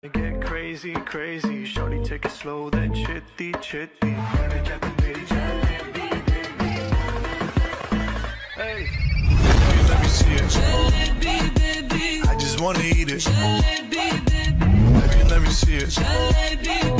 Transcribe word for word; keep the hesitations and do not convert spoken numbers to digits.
Get crazy, crazy. Shorty, take it slow, then chitty, chitty. Hey, baby, let me see it. Jalebi, baby. I just wanna eat it. Jalebi, baby. Baby, let me see it. Jalebi,